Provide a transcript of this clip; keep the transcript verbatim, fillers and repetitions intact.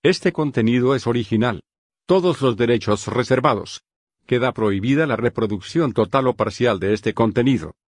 Este contenido es original. Todos los derechos reservados. Queda prohibida la reproducción total o parcial de este contenido.